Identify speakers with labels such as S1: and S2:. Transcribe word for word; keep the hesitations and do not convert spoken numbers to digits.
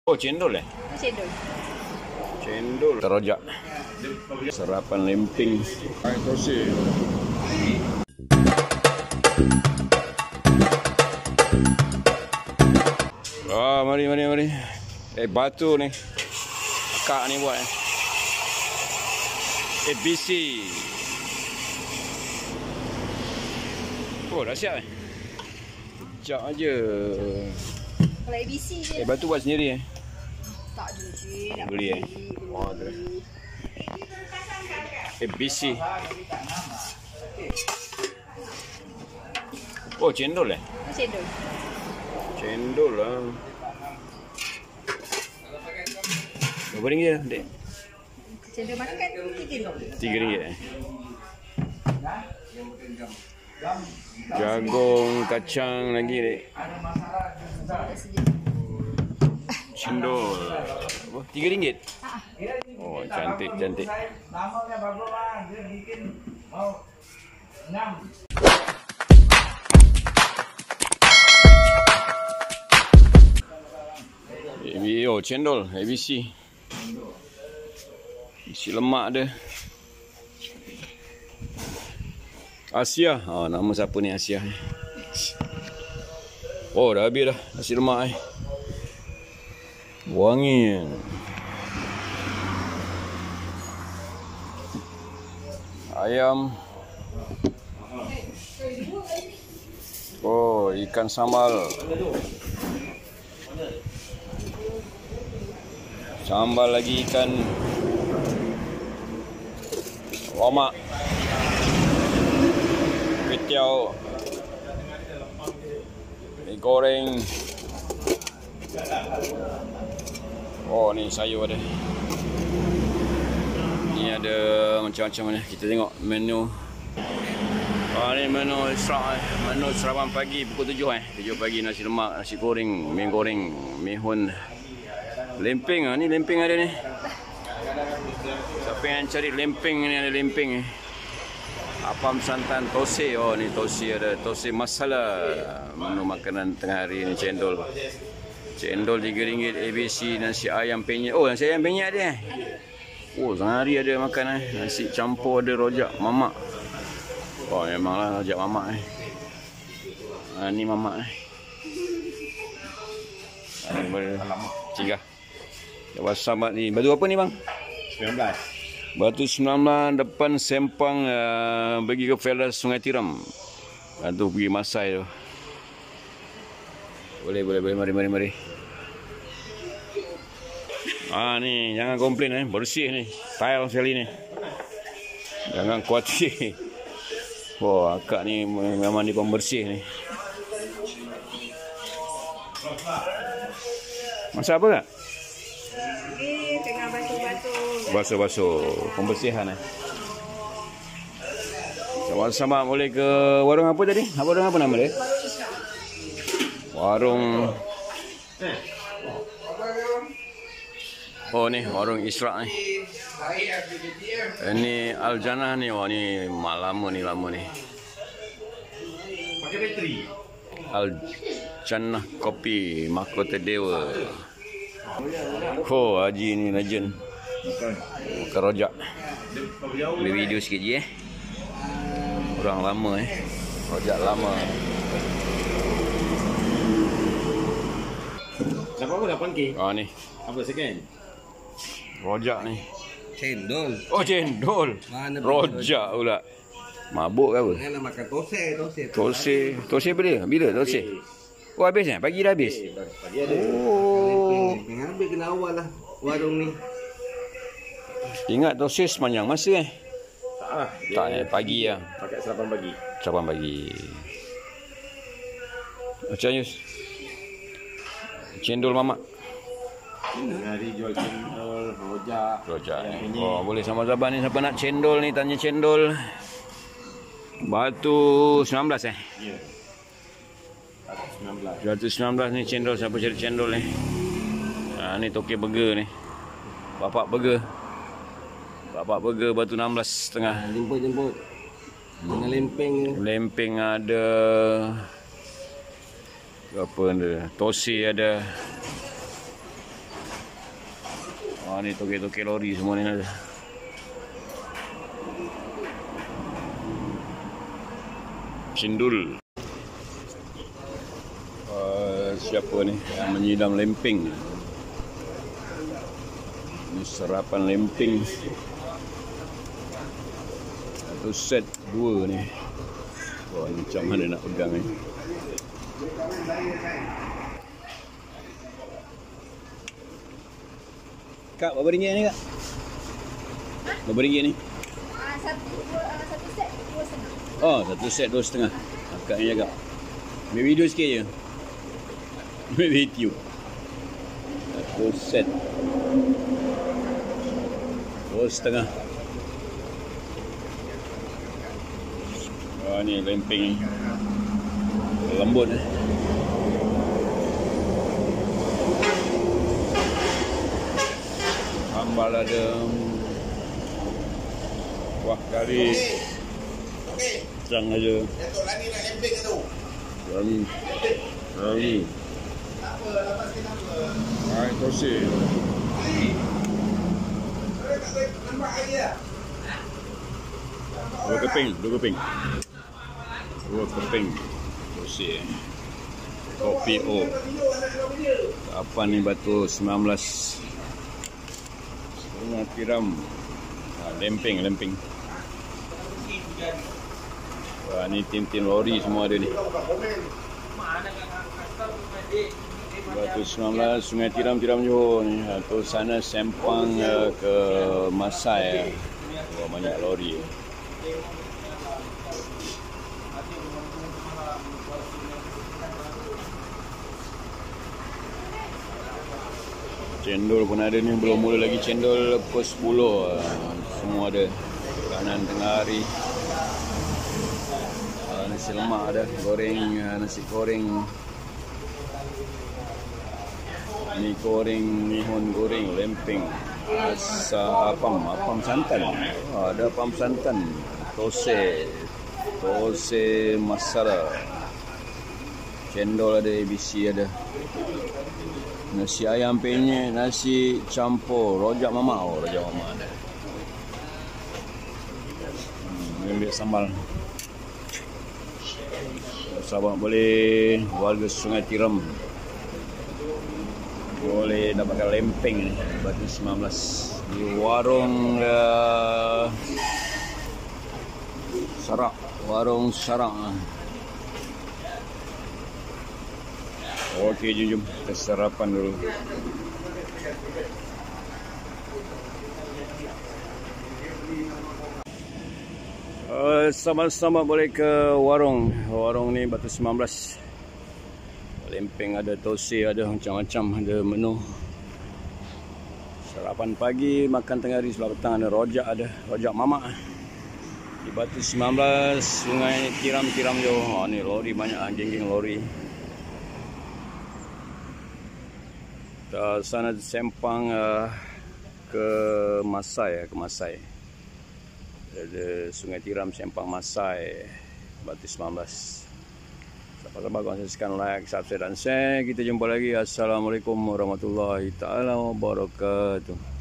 S1: Oh, cendol eh?
S2: Cendol.
S1: Cendol. Terojak. Serapan lemping. Air tosi. Oh, mari, mari, mari. Eh, batu ni. Akak ni buat eh. A B C. Oh, dah siap eh? Sekejap aje.
S2: Kalau A B C je.
S1: Eh, batu buat sendiri eh?
S2: Tak je cik. Nak
S1: Beli eh? Oh, tu. A B C. Oh, cendol eh?
S2: Cendol.
S1: Cendol lah. Berapa ringgit lah, dek?
S2: Cendol makan tiga ringgit.
S1: Tiga ringgit eh? Jagung, kacang lagi, dek. Cendol. Oh, tiga ringgit? Oh, cantik, cantik.
S3: Namanya bagus bang, dia bikin mau enam.
S1: Oh, cendol, A B C. Isi lemak dia. Asia. Oh, nama siapa ni Asia ni? Oh, dah habis dah nasi lemak eh. Wangi. Ayam. Oh, ikan sambal. Sambal lagi ikan lomak. Ketiau. Mie goreng. Oh, ni sayur ada. Ni ada macam-macam ni. Kita tengok menu. Oh, ni menu Isra' eh. Menu sarapan pagi pukul tujuh eh. tujuh pagi nasi lemak, nasi goreng, mie goreng, mihun. Lemping ah, ni lemping ada ni. Siapa yang cari lemping ni, ada lemping eh. Apam santan tosi. Oh, ni tosi ada, tosi masala. Menu makanan tengah hari ni cendol. Cendol tiga ringgit, A B C, nasi ayam penyet. Oh, nasi ayam penyet ada eh. Oh, sehari ada makan eh. Nasi campur ada rojak mamak. Oh, memanglah rojak mamak eh. Ha, ni mamak eh. Ha, ni boleh singgah. Wasabat ni. Batu apa ni bang?
S3: sembilan belas.
S1: Batu sembilan belas depan Sempang uh, pergi ke Felas Sungai Tiram. Batu pergi Masai tu. Boleh, boleh, boleh. Mari, mari, mari. Ah ni, jangan komplain eh. Bersih ni. Tile sekali ni. Jangan khawatir. Oh, akak ni memang ni pembersih ni. Masak apa kak?
S2: Ni tengah basuh-basuh.
S1: Basuh-basuh. Pembersihan eh. Sama-sama boleh ke warung apa tadi? Apa warung apa nama dia? Warung. Oh ni warung Isra' ni. Ini Al Jannah ni. Wah ni lama ni lama ni.
S3: Pakai bateri.
S1: Al Jannah Kopi Mahkota Dewa. Oh, Haji ni legend. Bukan rojak. Ambil video sikit je eh. Orang lama eh. Rojak lama.
S3: Dapat apa? lapan K.
S1: Ah ni.
S3: Apa second?
S1: Rojak ni.
S4: Cendol.
S1: Oh, cendol.
S4: Mana
S1: Rojak pula. Mabuk ke apa?
S4: Mana makan tose, tose.
S1: Tose. Tose bila? Bila tose? Oh, habis eh? Pagi dah habis?
S3: Pagi ada.
S1: Oh.
S4: Habis kena awal lah warung ni.
S1: Ingat tose sepanjang masa eh?
S3: Tak lah.
S1: Tak eh, pagi lah.
S3: Pakai sarapan pagi.
S1: Sarapan pagi. Macam Yus? Cendol mamak.
S3: Hari jual cendol, rojak.
S1: Rojak
S3: yang
S1: ni.
S3: ini.
S1: Oh, boleh sama sahabat ni. Siapa nak cendol ni, tanya cendol. Batu sembilan belas eh?
S3: Ya. sembilan belas.
S1: seratus sembilan belas ni cendol. Siapa cari cendol ni? Ha, ni Tokyo Burger ni. Bapak Burger. Bapak Burger Batu enam belas setengah.
S4: Jemput-jemput. Dengan lempeng ni.
S1: Lempeng ada. Apa ada? Tosi ada. Ah, ni toke-toke lori semua ni ada. Cendol. Uh, siapa ni yang menyidam lempeng? Ini serapan lempeng. Satu set dua ni. Wah, ni macam mana nak pegang ni? Kak, berapa ringgit ni, Kak? Berapa ringgit ni?
S2: Ah, satu, uh, satu set dua setengah.
S1: Oh, satu set dua setengah. Akak ni cakap. Ambil video sikit je. Ambil video. Satu set dua setengah. Wah, ni lempeng ni. Lembut ni. Sambal ada. Wah, kari. Cang aja.
S3: Datuk Lani nak lempeng ke tu?
S1: Lani. Lani.
S3: Tak apa, lepas kita apa?
S1: Hai, tosi.
S3: Saya tak boleh nampak lagi lah.
S1: Dua keping, dua keping. Dua keping. Tosi. Kopi O. Apa ni batu sembilan belas. Sungai Tiram. Ha, lempeng, lempeng. Wah, ni tin-tin lori semua ada ni. Batu sembilan belas Sungai Tiram, Tiram Johor ni. Atau sana Sempang uh, ke Masai. Wah, banyak lori. Cendol pun ada ni, belum mula lagi cendol pukul sepuluh. Semua ada. Kanan tengah hari. Nasi lemak ada, goreng, nasi goreng. Ni goreng, nihon goreng, lempeng. Asa apam, apam santan. Oh, ada apam santan. Tose. Tose masala. Cendol ada, A B C ada. Nasi ayam penyet, nasi campur, rojak mamak. Oh, rojak mamak ada. Hmm, ambil sambal. Sahabat boleh, warga Sungai Tiram boleh dapatkan lempeng ni, batu sembilan belas di warung uh, Sarak, warung Sarak. Okey, jom jom kita sarapan dulu. Uh, sama-sama boleh ke warung. Warung ni batu sembilan belas. Lempeng ada, tosi ada, macam-macam ada menu. Sarapan pagi, makan tengah hari, sebelah petang ada rojak ada, rojak mamak. Di batu sembilan belas Sungai Tiram, Tiram Johor. Oh, ni lori banyak, geng-geng lori. Kita sana Sempang uh, ke Masai, ke Masai. Ada Sungai Tiram, Sempang, Masai, batu sembilan belas. Sahabat-sahabat, konsisten like, subscribe dan share. Kita jumpa lagi. Assalamualaikum warahmatullahi taala wabarakatuh.